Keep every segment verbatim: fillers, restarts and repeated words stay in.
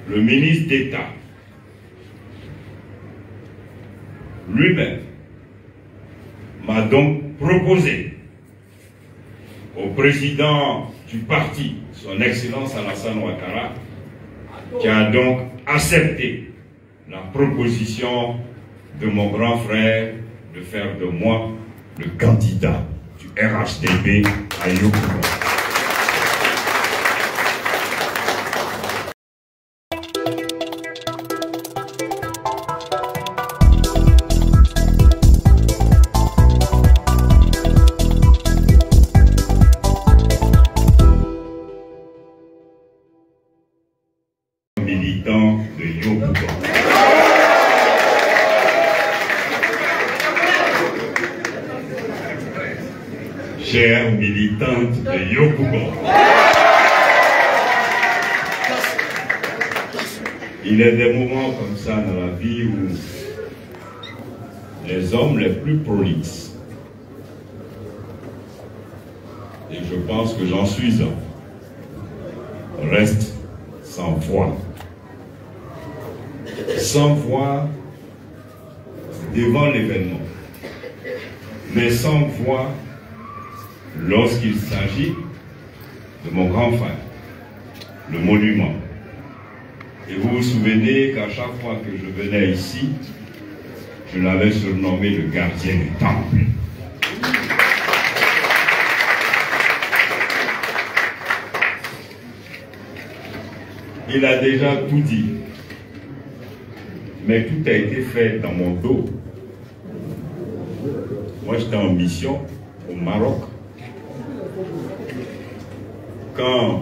le ministre d'État lui-même m'a donc proposé au président du parti, son Excellence Alassane Ouattara, qui a donc accepté la proposition de mon grand frère de faire de moi le candidat du R H D B à Yopougon. Militant de Yopougon. Chère militante de Yopougon, il y a des moments comme ça dans la vie où les hommes les plus prolixes, et je pense que j'en suis un, restent sans voix. Sans voix devant l'événement, mais sans voix lorsqu'il s'agit de mon grand frère, le monument. Et vous vous souvenez qu'à chaque fois que je venais ici, je l'avais surnommé le gardien du temple. Il a déjà tout dit. Mais tout a été fait dans mon dos. Moi, j'étais en mission au Maroc. Quand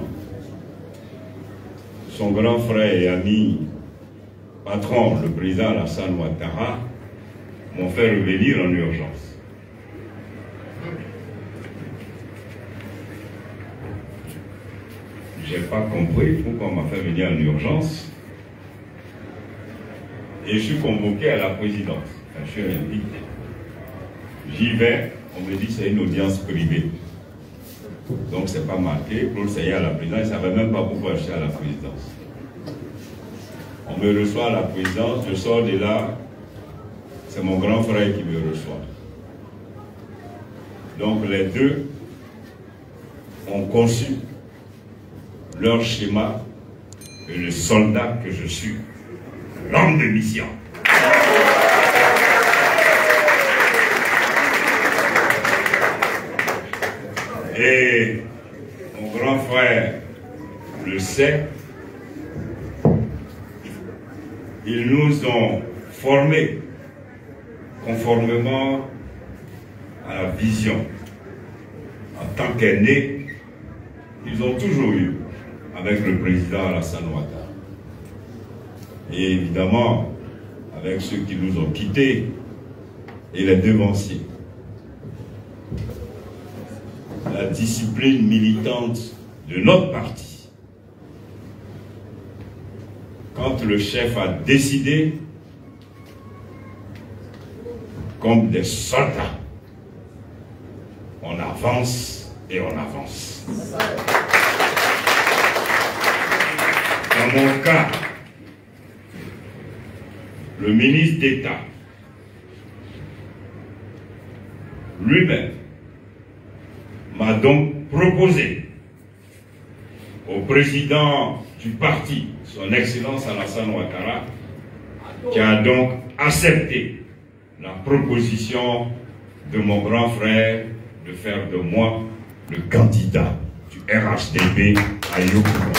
son grand frère et ami, patron, le président Alassane Ouattara, m'ont fait revenir en urgence. Je n'ai pas compris pourquoi on m'a fait venir en urgence. Et je suis convoqué à la présidence. Enfin, je suis invité. J'y vais, on me dit que c'est une audience privée. Donc c'est pas marqué, pour le Seigneur à la présidence, je ne savais même pas pourquoi je suis à la présidence. On me reçoit à la présidence, je sors de là, c'est mon grand frère qui me reçoit. Donc les deux ont conçu leur schéma et le soldat que je suis. L'homme de mission. Et mon grand frère le sait, ils nous ont formés conformément à la vision. En tant qu'aînés, ils ont toujours eu avec le président Alassane Ouattara. Et évidemment, avec ceux qui nous ont quittés et les devanciers. La discipline militante de notre parti. Quand le chef a décidé, comme des soldats, on avance et on avance. Dans mon cas, le ministre d'État lui-même m'a donc proposé au président du parti, son Excellence Alassane Ouattara, qui a donc accepté la proposition de mon grand frère de faire de moi le candidat du R H D B à Yopougon.